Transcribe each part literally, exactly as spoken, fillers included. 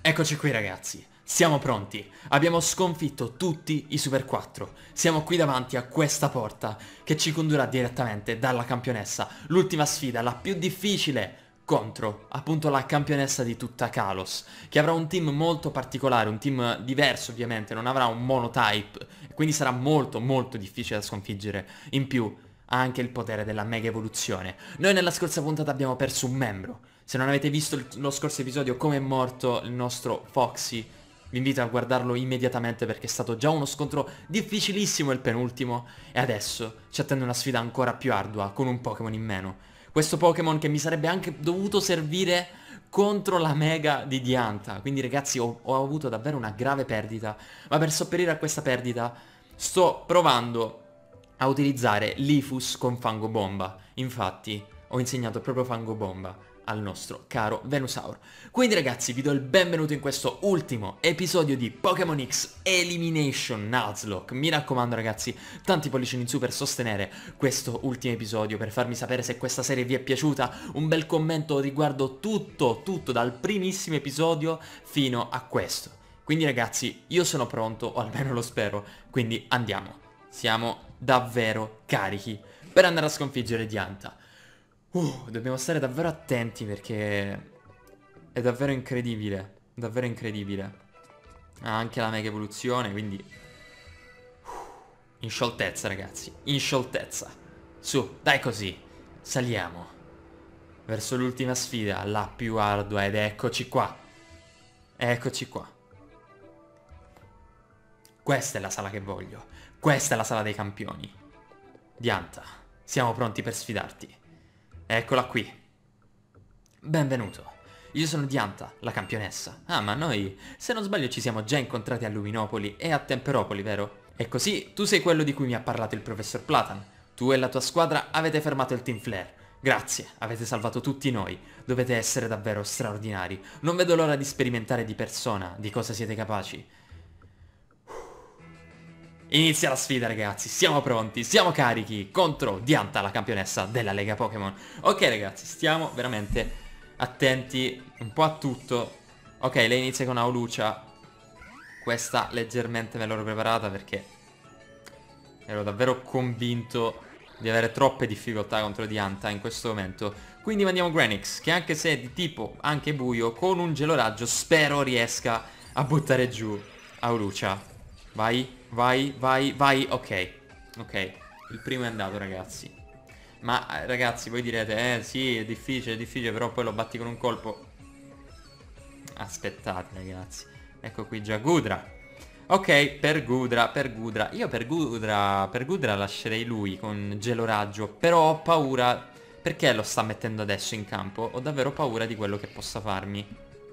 Eccoci qui ragazzi, siamo pronti, abbiamo sconfitto tutti i Super quattro, siamo qui davanti a questa porta che ci condurrà direttamente dalla campionessa, l'ultima sfida, la più difficile, contro appunto la campionessa di tutta Kalos, che avrà un team molto particolare, un team diverso ovviamente, non avrà un monotype, quindi sarà molto molto difficile da sconfiggere, in più ha anche il potere della mega evoluzione. Noi nella scorsa puntata abbiamo perso un membro. Se non avete visto il- lo scorso episodio come è morto il nostro Foxy, vi invito a guardarlo immediatamente perché è stato già uno scontro difficilissimo il penultimo e adesso ci attende una sfida ancora più ardua con un Pokémon in meno. Questo Pokémon che mi sarebbe anche dovuto servire contro la Mega di Dianta. Quindi ragazzi ho, ho avuto davvero una grave perdita, ma per sopperire a questa perdita sto provando a utilizzare l'Ifus con Fango Bomba. Infatti ho insegnato proprio Fango Bomba al nostro caro Venusaur. Quindi ragazzi vi do il benvenuto in questo ultimo episodio di Pokémon X Elimination Nuzlocke. Mi raccomando ragazzi, tanti pollicioni in su per sostenere questo ultimo episodio, per farmi sapere se questa serie vi è piaciuta, un bel commento riguardo tutto, tutto dal primissimo episodio fino a questo. Quindi ragazzi io sono pronto, o almeno lo spero, quindi andiamo. Siamo davvero carichi per andare a sconfiggere Dianta. Uh, dobbiamo stare davvero attenti perché è davvero incredibile, davvero incredibile. Ha anche la mega evoluzione, quindi uh, in scioltezza ragazzi, in scioltezza. Su, dai così, saliamo verso l'ultima sfida, la più ardua, ed eccoci qua. Eccoci qua. Questa è la sala che voglio, questa è la sala dei campioni. Dianta, siamo pronti per sfidarti. Eccola qui. Benvenuto. Io sono Dianta, la campionessa. Ah, ma noi, se non sbaglio, ci siamo già incontrati a Luminopoli e a Temperopoli, vero? E così, tu sei quello di cui mi ha parlato il professor Platan. Tu e la tua squadra avete fermato il Team Flare. Grazie, avete salvato tutti noi. Dovete essere davvero straordinari. Non vedo l'ora di sperimentare di persona di cosa siete capaci. Inizia la sfida ragazzi, siamo pronti, siamo carichi contro Dianta, la campionessa della Lega Pokémon. Ok ragazzi, stiamo veramente attenti un po' a tutto. Ok, lei inizia con Aulucia. Questa leggermente me l'ero preparata perché ero davvero convinto di avere troppe difficoltà contro Dianta in questo momento. Quindi mandiamo Granix, che anche se è di tipo anche buio, con un geloraggio spero riesca a buttare giù Aulucia. Vai, vai, vai, vai, ok, ok, il primo è andato ragazzi. Ma eh, ragazzi voi direte, eh sì è difficile, è difficile, però poi lo batti con un colpo. Aspettate ragazzi, ecco qui già Gudra. Ok, per Gudra, per Gudra, io per Gudra, per Gudra lascerei lui con geloraggio, però ho paura, perché lo sta mettendo adesso in campo? Ho davvero paura di quello che possa farmi.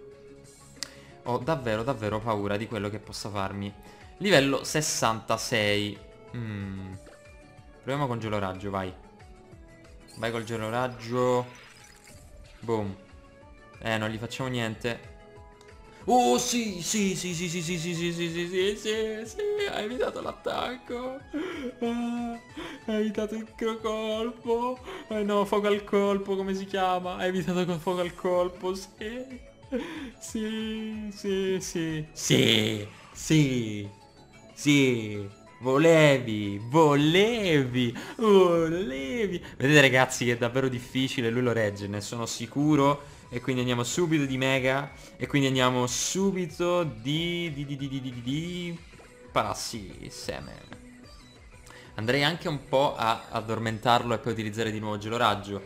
Ho davvero, davvero paura di quello che possa farmi. Livello sessantasei. Mm. Proviamo con geloraggio, vai. Vai col geloraggio. Boom. Eh, non gli facciamo niente. Oh, sì, sì, sì, sì, sì, sì, sì, sì, sì, sì, sì, sì, sì, hai evitato l'attacco. Ah, hai evitato il colpo. Eh no, fuoco al colpo, come si chiama? Hai evitato col fuoco al colpo, sì. Sì, sì, sì. Sì, sì. Sì, volevi, volevi, volevi. Vedete ragazzi che è davvero difficile, lui lo regge, ne sono sicuro. E quindi andiamo subito di Mega. E quindi andiamo subito di... di di di di di di, di Passi, seme. Andrei anche un po' a addormentarlo e poi utilizzare di nuovo geloraggio,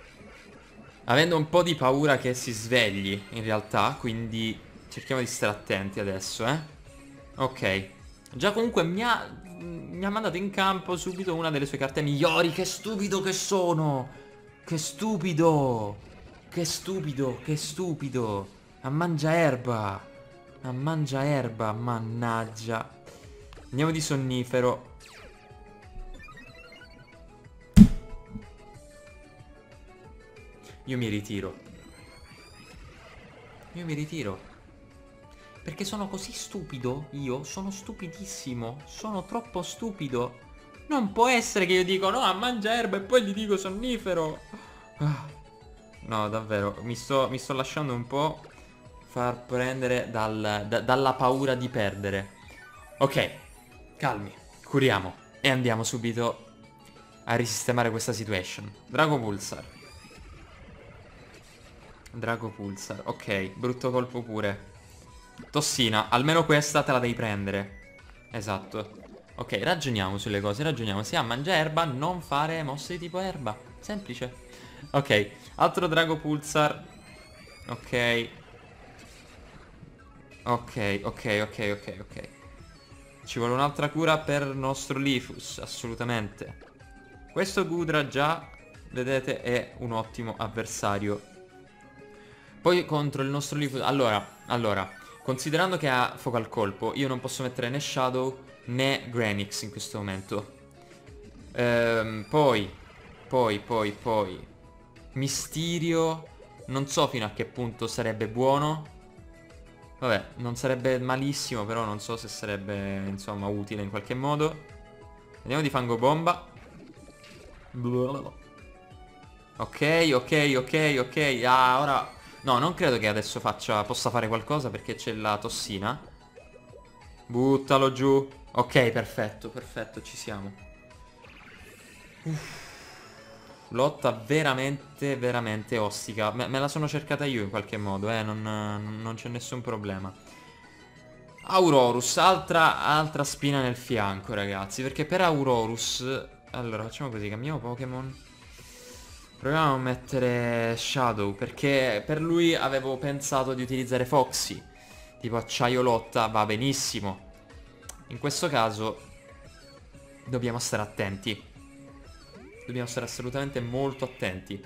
avendo un po' di paura che si svegli in realtà. Quindi cerchiamo di stare attenti adesso, eh. Ok. Già comunque mi ha, mi ha mandato in campo subito una delle sue carte migliori. Che stupido che sono! Che stupido! Che stupido, che stupido! A mangia erba! A mangia erba, mannaggia! Andiamo di sonnifero. Io mi ritiro. Io mi ritiro. Perché sono così stupido, io sono stupidissimo, sono troppo stupido. Non può essere che io dico no a mangia erba e poi gli dico sonnifero. Ah. No, davvero, mi sto, mi sto lasciando un po' far prendere dal, da, dalla paura di perdere. Ok, calmi, curiamo e andiamo subito a risistemare questa situation. Drago Pulsar. Drago Pulsar, ok, brutto colpo pure. Tossina, almeno questa te la devi prendere. Esatto. Ok, ragioniamo sulle cose, ragioniamo. Si ha mangia erba, non fare mosse di tipo erba. Semplice. Ok, altro Drago Pulsar. Ok. Ok, ok, ok, ok, ok. Ci vuole un'altra cura per il nostro Lifus, assolutamente. Questo Gudra già, vedete, è un ottimo avversario. Poi contro il nostro Lifus... Allora, allora, considerando che ha fuoco al colpo, io non posso mettere né Shadow né Granix in questo momento. Ehm, poi, poi, poi, poi... Mysterio... Non so fino a che punto sarebbe buono. Vabbè, non sarebbe malissimo, però non so se sarebbe, insomma, utile in qualche modo. Vediamo di Fango Bomba. Ok, ok, ok, ok. Ah, ora... No, non credo che adesso faccia, possa fare qualcosa perché c'è la tossina. Buttalo giù. Ok, perfetto, perfetto, ci siamo. Uff. Lotta veramente, veramente ostica. Me, me la sono cercata io in qualche modo, eh, non, non c'è nessun problema. Aurorus, altra, altra spina nel fianco, ragazzi. Perché per Aurorus... Allora, facciamo così, cambiamo Pokémon. Proviamo a mettere Shadow, perché per lui avevo pensato di utilizzare Foxy. Tipo acciaio lotta, va benissimo. In questo caso dobbiamo stare attenti. Dobbiamo stare assolutamente molto attenti.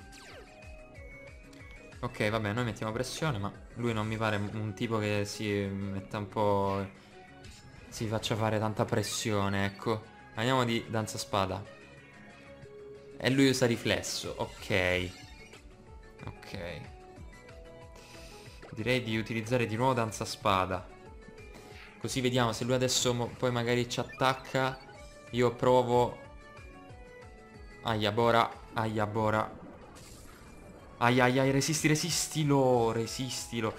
Ok, vabbè, noi mettiamo pressione, ma lui non mi pare un tipo che si metta un po'... si faccia fare tanta pressione, ecco. Andiamo di danza spada. E lui usa riflesso, ok. Ok. Direi di utilizzare di nuovo danza spada. Così vediamo se lui adesso mo poi magari ci attacca. Io provo. Aia Bora, aia Bora. Ai ai ai, resisti, resistilo, resistilo.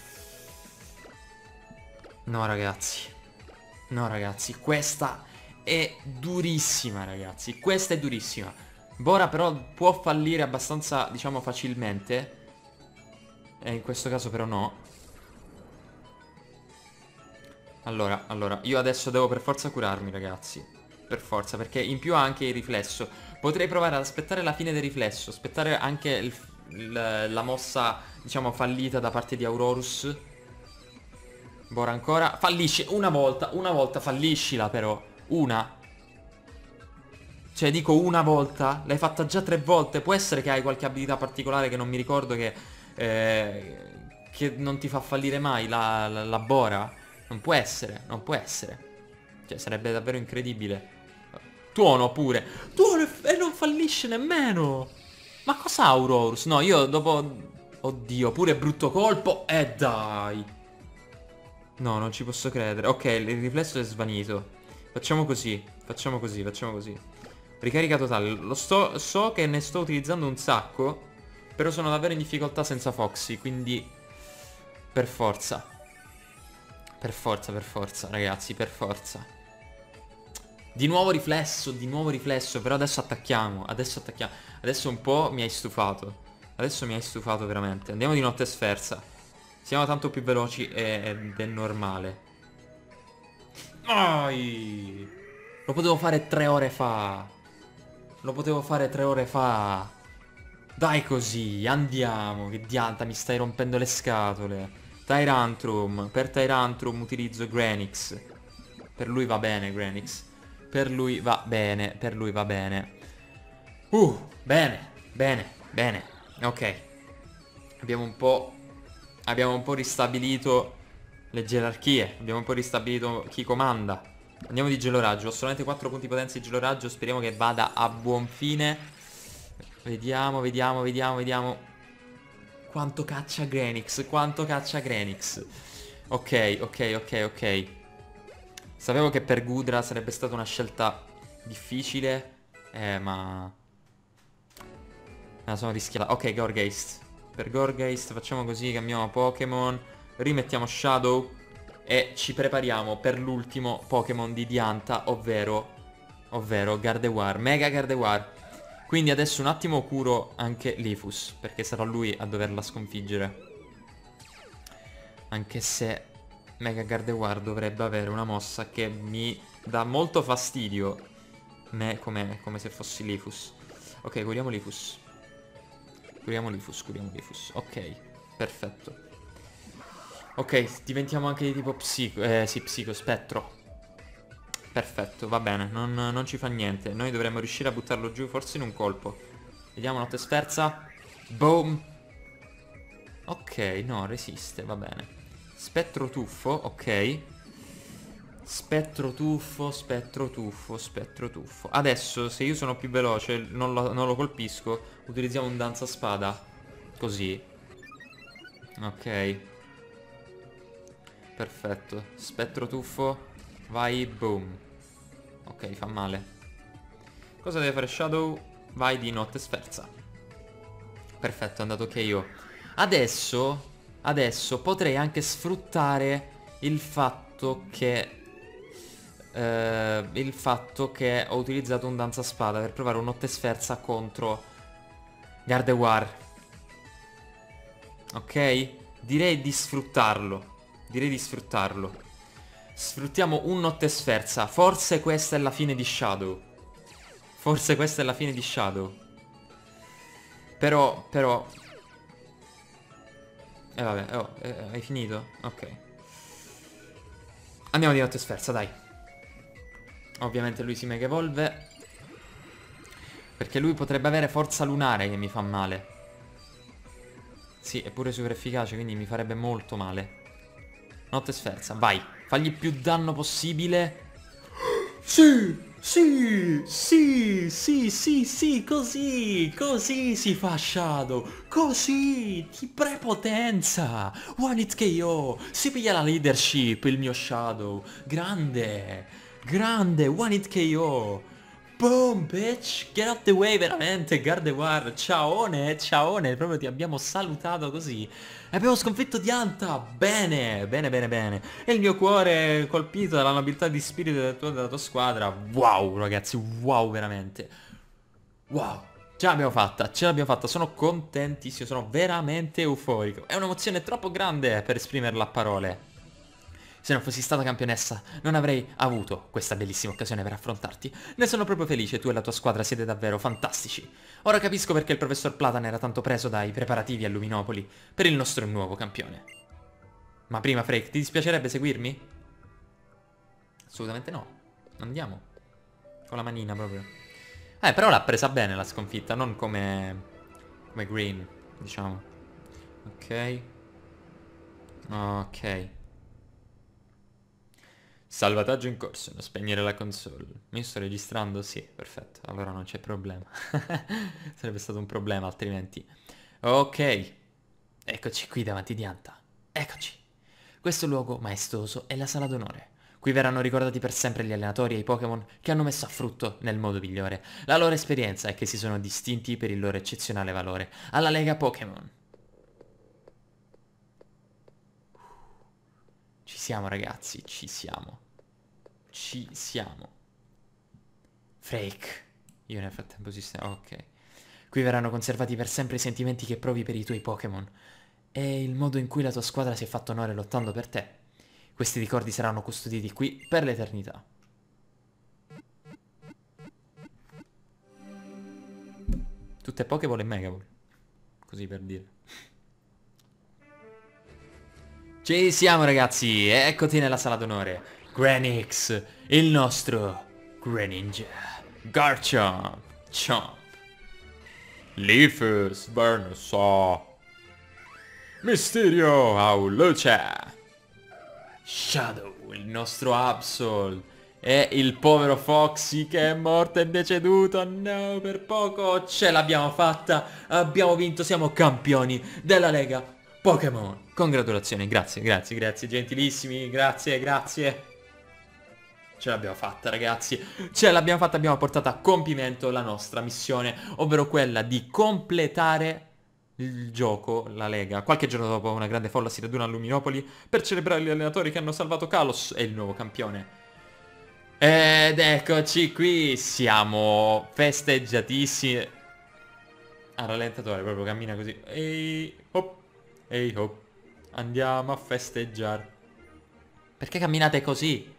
No ragazzi. No ragazzi, questa è durissima ragazzi. Questa è durissima. Bora però può fallire abbastanza, diciamo, facilmente. E in questo caso però no. Allora, allora, io adesso devo per forza curarmi ragazzi. Per forza, perché in più ha anche il riflesso. Potrei provare ad aspettare la fine del riflesso. Aspettare anche il, il, la mossa, diciamo, fallita da parte di Aurorus. Bora ancora. Fallisce una volta, una volta falliscila però. Una. Cioè dico una volta. L'hai fatta già tre volte. Può essere che hai qualche abilità particolare che non mi ricordo che... Eh, che non ti fa fallire mai la, la, la Bora. Non può essere, non può essere. Cioè sarebbe davvero incredibile. Tuono pure. Tuono e non fallisce nemmeno. Ma cosa Aurorus? No, io dopo... Oddio, pure brutto colpo. E eh, dai. No, non ci posso credere. Ok, il riflesso è svanito. Facciamo così, facciamo così, facciamo così. Ricarica totale. Lo sto, so che ne sto utilizzando un sacco. Però sono davvero in difficoltà senza Foxy, quindi... Per forza. Per forza, per forza, ragazzi, per forza. Di nuovo riflesso, di nuovo riflesso. Però adesso attacchiamo, adesso attacchiamo. Adesso un po' mi hai stufato. Adesso mi hai stufato veramente. Andiamo di notte sferza. Siamo tanto più veloci ed è normale. Ai! Lo potevo fare tre ore fa. Lo potevo fare tre ore fa. Dai così, andiamo. Che dianta, mi stai rompendo le scatole. Tyrantrum. Per Tyrantrum utilizzo Granix. Per lui va bene Granix. Per lui va bene, per lui va bene. Uh, bene, bene, bene. Ok. Abbiamo un po'... Abbiamo un po' ristabilito le gerarchie. Abbiamo un po' ristabilito chi comanda. Andiamo di geloraggio. Ho solamente quattro punti potenza di geloraggio. Speriamo che vada a buon fine. Vediamo, vediamo, vediamo, vediamo. Quanto caccia Granix. Quanto caccia Granix. Ok, ok, ok, ok. Sapevo che per Gudra sarebbe stata una scelta difficile. Eh, ma... Me la sono rischiata. Ok, Gorgeist. Per Gorgeist facciamo così, cambiamo Pokémon. rimettiamo Shadow e ci prepariamo per l'ultimo Pokémon di Dianta, ovvero ovvero Gardevoir, Mega Gardevoir. Quindi adesso un attimo curo anche Lifus, perché sarà lui a doverla sconfiggere. Anche se Mega Gardevoir dovrebbe avere una mossa che mi dà molto fastidio, me come, come se fossi Lifus. Ok, curiamo Lifus. Curiamo Lifus, curiamo Lifus. Ok, perfetto. Ok, diventiamo anche di tipo psico, eh sì, psico, spettro. Perfetto, va bene, non, non ci fa niente. Noi dovremmo riuscire a buttarlo giù forse in un colpo. Vediamo, notte sferza. Boom. Ok, no, resiste, va bene. Spettro tuffo, ok. Spettro tuffo, spettro tuffo, spettro tuffo. Adesso, se io sono più veloce, non lo, non lo colpisco, utilizziamo un danzaspada. Così. Ok. Perfetto. Spettro tuffo. Vai, boom. Ok, fa male. Cosa deve fare Shadow? Vai di notte sferza. Perfetto, è andato ok io. Adesso, adesso potrei anche sfruttare il fatto che... Uh, il fatto che ho utilizzato un danzaspada per provare un notte sferza contro Gardevoir. Ok? Direi di sfruttarlo. Direi di sfruttarlo. Sfruttiamo un notte sferza. Forse questa è la fine di Shadow. Forse questa è la fine di Shadow. Però, però... Eh vabbè, oh, eh, hai finito? Ok. Andiamo di notte sferza, dai. Ovviamente lui si mega evolve, perché lui potrebbe avere forza lunare che mi fa male. Sì, è pure super efficace, quindi mi farebbe molto male. Notte sferza, vai. Fagli più danno possibile. Sì, sì, sì, sì, sì, sì, così, così si fa Shadow. Così, ti prepotenza. One hit K O. Si piglia la leadership, il mio Shadow. Grande. Grande, one hit K O. Boom, bitch. Get out the way, veramente. Gardevoir, ciaone, ciaone. Proprio ti abbiamo salutato così. Abbiamo sconfitto Dianta. Bene, bene, bene, bene. E il mio cuore colpito dalla nobiltà di spirito della tua, della tua squadra. Wow, ragazzi, wow, veramente. Wow. Ce l'abbiamo fatta, ce l'abbiamo fatta. Sono contentissimo, sono veramente euforico. È un'emozione troppo grande per esprimerla a parole. Se non fossi stata campionessa, non avrei avuto questa bellissima occasione per affrontarti. Ne sono proprio felice, tu e la tua squadra siete davvero fantastici. Ora capisco perché il professor Platan era tanto preso dai preparativi a Luminopoli per il nostro nuovo campione. Ma prima, Freak, ti dispiacerebbe seguirmi? Assolutamente no. Andiamo. Con la manina proprio. Eh, però l'ha presa bene la sconfitta, non come... come Green, diciamo. Ok. Ok. Salvataggio in corso, non spegnere la console. Mi sto registrando? Sì, perfetto. Allora non c'è problema. Sarebbe stato un problema altrimenti. Ok. Eccoci qui davanti di Anta. Eccoci. Questo luogo maestoso è la sala d'onore. Qui verranno ricordati per sempre gli allenatori e i Pokémon che hanno messo a frutto nel modo migliore la loro esperienza e che si sono distinti per il loro eccezionale valore alla Lega Pokémon. Ci siamo ragazzi, ci siamo. Ci siamo. Freak. Io nel frattempo sistemo... Ok. Qui verranno conservati per sempre i sentimenti che provi per i tuoi Pokémon e il modo in cui la tua squadra si è fatto onore lottando per te. Questi ricordi saranno custoditi qui per l'eternità. Tutte Pokéball e Megaball. Così per dire. Ci siamo ragazzi, eccoti nella sala d'onore. Granix, il nostro Greninja. Garchomp, Chomp. Leafus, Venusaur. Mysterio, Aulucha. Shadow, il nostro Absol. E il povero Foxy che è morto e deceduto. No, per poco. Ce l'abbiamo fatta. Abbiamo vinto, siamo campioni della Lega Pokémon. Congratulazioni, grazie, grazie, grazie, gentilissimi, grazie, grazie. Ce l'abbiamo fatta ragazzi, ce l'abbiamo fatta, abbiamo portato a compimento la nostra missione, ovvero quella di completare il gioco, la Lega, qualche giorno dopo una grande folla si raduna a Luminopoli per celebrare gli allenatori che hanno salvato Kalos e il nuovo campione. Ed eccoci qui, siamo festeggiatissimi. A rallentatore, proprio cammina così. Ehi, hop, ehi, hop. Andiamo a festeggiare. Perché camminate così?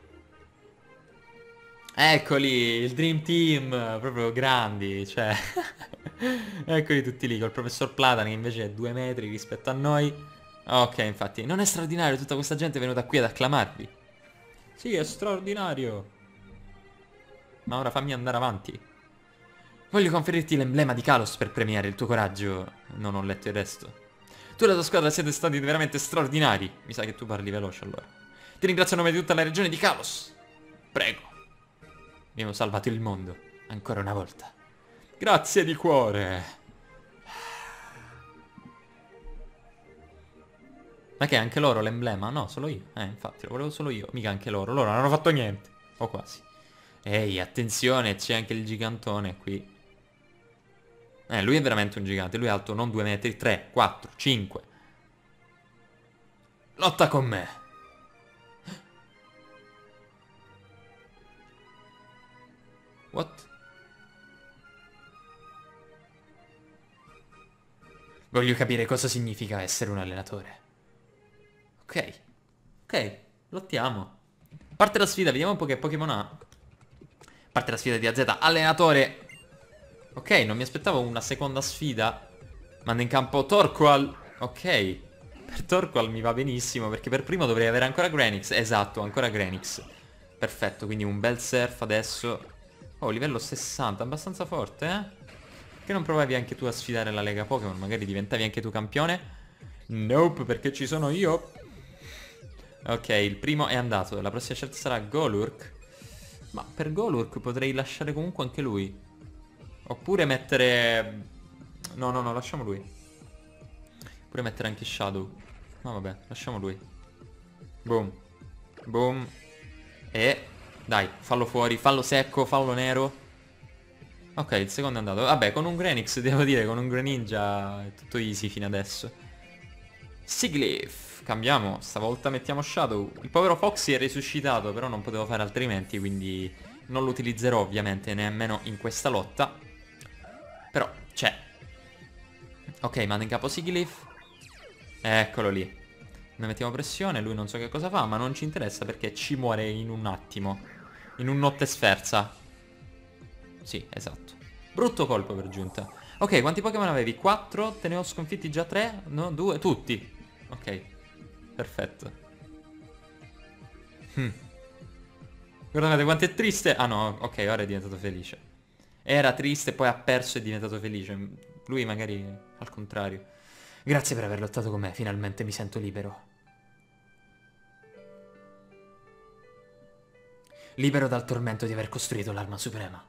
Eccoli, il Dream Team, proprio grandi, cioè... Eccoli tutti lì, col professor Platan che invece è due metri rispetto a noi. Ok, infatti, non è straordinario, tutta questa gente è venuta qui ad acclamarvi. Sì, è straordinario. Ma ora fammi andare avanti. Voglio conferirti l'emblema di Kalos per premiare il tuo coraggio. Non ho letto il resto. Tu e la tua squadra siete stati veramente straordinari. Mi sa che tu parli veloce allora. Ti ringrazio a nome di tutta la regione di Kalos. Prego. Abbiamo salvato il mondo. Ancora una volta. Grazie di cuore. Ma che anche loro l'emblema? No, solo io. Eh, infatti, lo volevo solo io. Mica anche loro. Loro non hanno fatto niente. O quasi. Ehi, attenzione, c'è anche il gigantone qui. Eh, lui è veramente un gigante. Lui è alto non due metri, tre, quattro, cinque. Lotta con me. What? Voglio capire cosa significa essere un allenatore. Ok. Ok, lottiamo. Parte la sfida, vediamo un po' che Pokémon ha. Parte la sfida di A Z, allenatore. Ok, non mi aspettavo una seconda sfida. Manda in campo Torqual. Ok. Per Torqual mi va benissimo, perché per primo dovrei avere ancora Granix. Esatto, ancora Granix. Perfetto, quindi un bel surf adesso. Oh, livello sessanta, abbastanza forte, eh? Che non provavi anche tu a sfidare la Lega Pokémon? Magari diventavi anche tu campione? Nope, perché ci sono io. Ok, il primo è andato. La prossima scelta sarà Golurk. Ma per Golurk potrei lasciare comunque anche lui. Oppure mettere... No, no, no, lasciamo lui. Oppure mettere anche Shadow. No, vabbè, lasciamo lui. Boom. Boom. E... Dai, fallo fuori, fallo secco, fallo nero. Ok, il secondo è andato. Vabbè, con un Granix, devo dire, con un Greninja è tutto easy fino adesso. Sigliff. Cambiamo, stavolta mettiamo Shadow. Il povero Foxy è risuscitato, però non potevo fare altrimenti, quindi non lo utilizzerò ovviamente nemmeno in questa lotta. Però c'è. Ok, manda in capo Sigliff. Eccolo lì. Noi mettiamo pressione, lui non so che cosa fa, ma non ci interessa perché ci muore in un attimo. In un notte sferza. Sì, esatto. Brutto colpo per giunta. Ok, quanti Pokémon avevi? quattro? Te ne ho sconfitti già tre? No, due? Tutti. Ok. Perfetto. Hm. Guardate quanto è triste. Ah no, ok, ora è diventato felice. Era triste, poi ha perso e è diventato felice. Lui magari al contrario. Grazie per aver lottato con me, finalmente mi sento libero. Libero dal tormento di aver costruito l'arma suprema.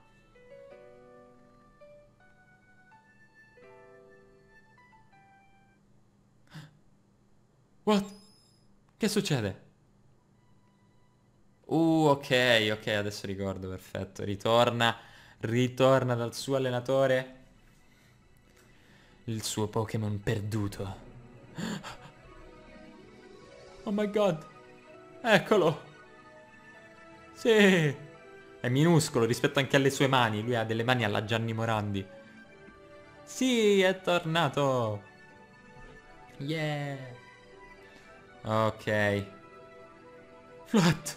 What? Che succede? Uh, ok, ok, adesso ricordo, perfetto. Ritorna, ritorna dal suo allenatore. Il suo Pokémon perduto. Oh my god. Eccolo. Sì. È minuscolo rispetto anche alle sue mani. Lui ha delle mani alla Gianni Morandi. Sì, è tornato. Yeah. Ok. Flat.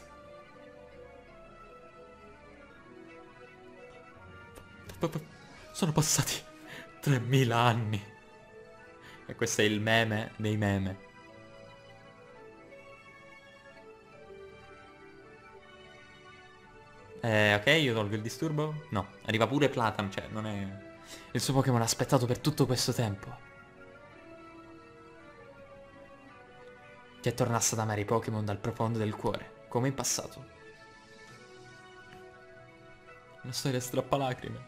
Sono passati tremila anni. E questo è il meme dei meme. Eh, ok, io tolgo il disturbo. No, arriva pure Platan, cioè non è... Il suo Pokémon ha aspettato per tutto questo tempo. Che tornasse ad amare i Pokémon dal profondo del cuore, come in passato. Una storia strappalacrime.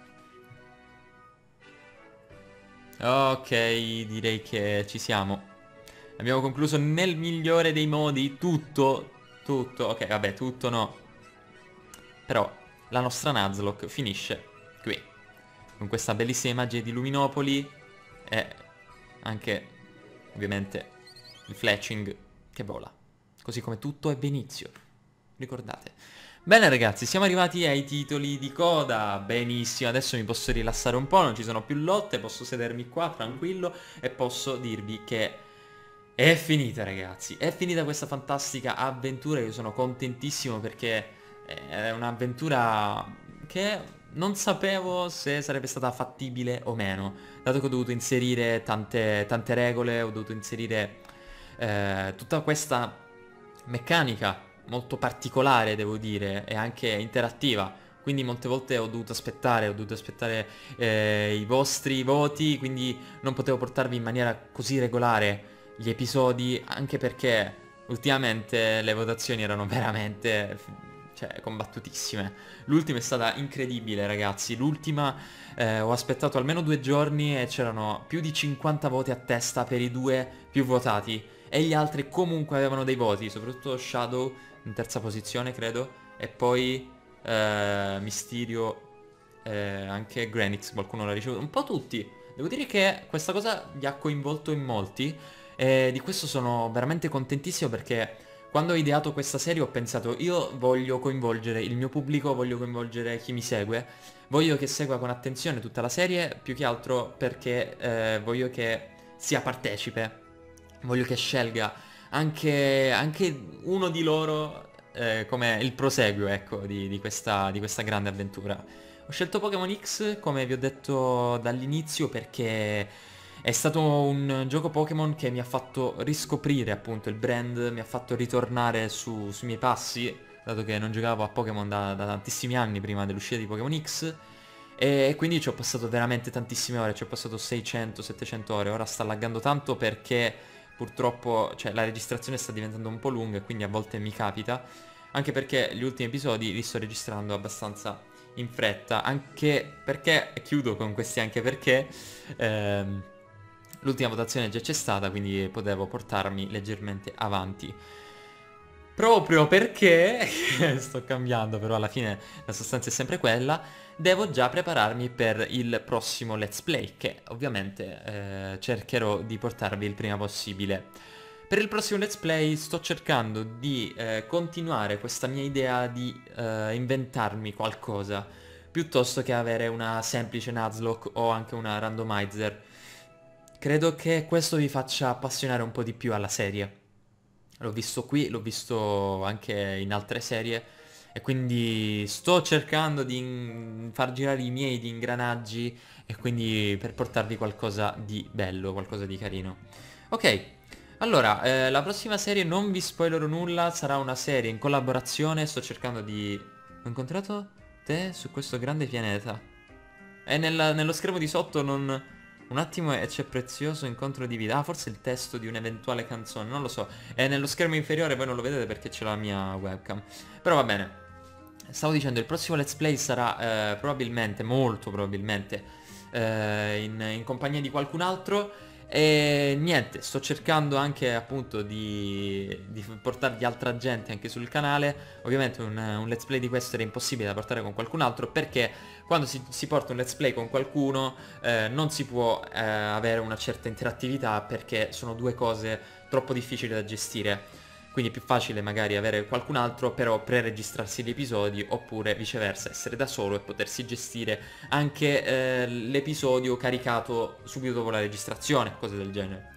Ok, direi che ci siamo. Abbiamo concluso nel migliore dei modi tutto, tutto, ok, vabbè, tutto no. Però la nostra Nuzlocke finisce qui. Con questa bellissima immagine di Luminopoli. E anche ovviamente il flashing che vola, così come tutto ebbe inizio, ricordate. Bene ragazzi, siamo arrivati ai titoli di coda, benissimo, adesso mi posso rilassare un po', non ci sono più lotte, posso sedermi qua tranquillo e posso dirvi che è finita ragazzi, è finita questa fantastica avventura, io sono contentissimo perché è un'avventura che non sapevo se sarebbe stata fattibile o meno, dato che ho dovuto inserire tante, tante regole, ho dovuto inserire eh, tutta questa meccanica molto particolare devo dire e anche interattiva, quindi molte volte ho dovuto aspettare, ho dovuto aspettare eh, i vostri voti, quindi non potevo portarvi in maniera così regolare gli episodi, anche perché ultimamente le votazioni erano veramente, cioè, combattutissime. L'ultima è stata incredibile ragazzi, l'ultima eh, ho aspettato almeno due giorni e c'erano più di cinquanta voti a testa per i due più votati e gli altri comunque avevano dei voti, soprattutto Shadow in terza posizione credo, e poi eh, Mysterio, eh, anche Granix qualcuno l'ha ricevuto, un po' tutti. Devo dire che questa cosa vi ha coinvolto in molti e di questo sono veramente contentissimo perché quando ho ideato questa serie ho pensato io voglio coinvolgere il mio pubblico, voglio coinvolgere chi mi segue, voglio che segua con attenzione tutta la serie, più che altro perché eh, voglio che sia partecipe, voglio che scelga anche, anche uno di loro eh, come il proseguio, ecco, di, di questa, di questa grande avventura. Ho scelto Pokémon X, come vi ho detto dall'inizio, perché è stato un gioco Pokémon che mi ha fatto riscoprire appunto il brand, mi ha fatto ritornare su, sui miei passi, dato che non giocavo a Pokémon da, da tantissimi anni prima dell'uscita di Pokémon X, e quindi ci ho passato veramente tantissime ore, ci ho passato seicento settecento ore, ora sta laggando tanto perché purtroppo cioè, la registrazione sta diventando un po' lunga e quindi a volte mi capita, anche perché gli ultimi episodi li sto registrando abbastanza in fretta, anche perché, chiudo con questi anche perché, ehm, l'ultima votazione già c'è stata, quindi potevo portarmi leggermente avanti. Proprio perché, sto cambiando però alla fine la sostanza è sempre quella, devo già prepararmi per il prossimo Let's Play, che ovviamente eh, cercherò di portarvi il prima possibile. Per il prossimo Let's Play sto cercando di eh, continuare questa mia idea di eh, inventarmi qualcosa, piuttosto che avere una semplice Nuzlocke o anche una randomizer. Credo che questo vi faccia appassionare un po' di più alla serie. L'ho visto qui, l'ho visto anche in altre serie e quindi sto cercando di in- far girare i miei di ingranaggi e quindi per portarvi qualcosa di bello, qualcosa di carino. Ok, allora, eh, la prossima serie non vi spoilerò nulla, sarà una serie in collaborazione, sto cercando di... Ho incontrato te su questo grande pianeta. E nel- nello schermo di sotto non... Un attimo e c'è prezioso incontro di vita. Ah, forse il testo di un'eventuale canzone, non lo so. È nello schermo inferiore, voi non lo vedete perché c'è la mia webcam. Però va bene. Stavo dicendo, il prossimo Let's Play sarà eh, probabilmente, molto probabilmente, eh, in, in compagnia di qualcun altro. E niente, sto cercando anche appunto di, di portarvi altra gente anche sul canale. Ovviamente un, un Let's Play di questo era impossibile da portare con qualcun altro perché quando si, si porta un Let's Play con qualcuno eh, non si può eh, avere una certa interattività perché sono due cose troppo difficili da gestire. Quindi è più facile magari avere qualcun altro, però pre-registrarsi gli episodi, oppure viceversa, essere da solo e potersi gestire anche eh, l'episodio caricato subito dopo la registrazione, cose del genere.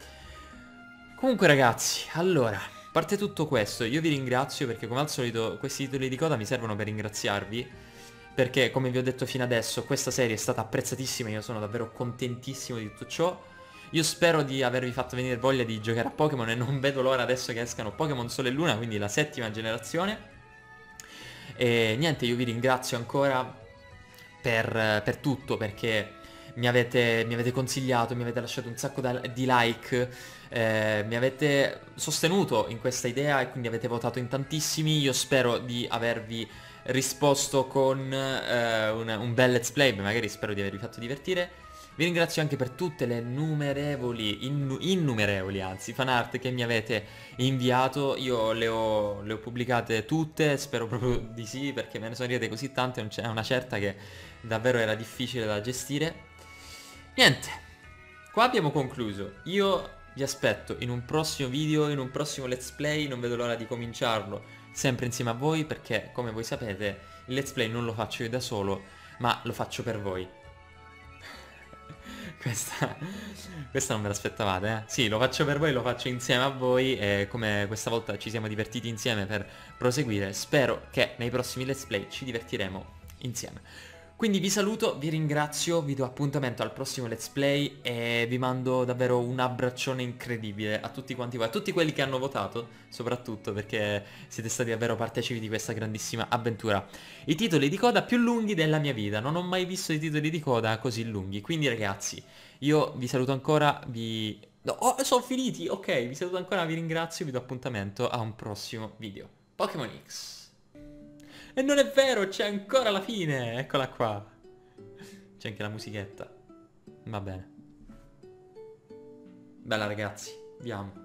Comunque ragazzi, allora, a parte tutto questo, io vi ringrazio perché come al solito questi titoli di coda mi servono per ringraziarvi, perché come vi ho detto fino adesso questa serie è stata apprezzatissima e io sono davvero contentissimo di tutto ciò. Io spero di avervi fatto venire voglia di giocare a Pokémon e non vedo l'ora adesso che escano Pokémon Sole e Luna, quindi la settima generazione. E niente, io vi ringrazio ancora per, per tutto, perché mi avete, mi avete consigliato, mi avete lasciato un sacco da- di like, eh, mi avete sostenuto in questa idea e quindi avete votato in tantissimi. Io spero di avervi risposto con eh, un, un bel let's play, beh, magari spero di avervi fatto divertire. Vi ringrazio anche per tutte le numerevoli, innu- innumerevoli anzi, fanart che mi avete inviato. Io le ho, le ho pubblicate tutte, spero proprio di sì, perché me ne sono arrivate così tante, è una certa che davvero era difficile da gestire. Niente, qua abbiamo concluso. Io vi aspetto in un prossimo video, in un prossimo let's play, non vedo l'ora di cominciarlo sempre insieme a voi, perché come voi sapete il let's play non lo faccio io da solo, ma lo faccio per voi. Questa, questa non me l'aspettavate, eh? Sì, lo faccio per voi, lo faccio insieme a voi e come questa volta ci siamo divertiti insieme per proseguire, spero che nei prossimi let's play ci divertiremo insieme. Quindi vi saluto, vi ringrazio, vi do appuntamento al prossimo let's play e vi mando davvero un abbraccione incredibile a tutti quanti voi, a tutti quelli che hanno votato, soprattutto perché siete stati davvero partecipi di questa grandissima avventura. I titoli di coda più lunghi della mia vita, non ho mai visto i titoli di coda così lunghi, quindi ragazzi, io vi saluto ancora, vi... No, oh, sono finiti, ok, vi saluto ancora, vi ringrazio, vi do appuntamento a un prossimo video. Pokémon X. E non è vero, c'è ancora la fine, eccola qua. C'è anche la musichetta. Va bene. Bella ragazzi, vi amo.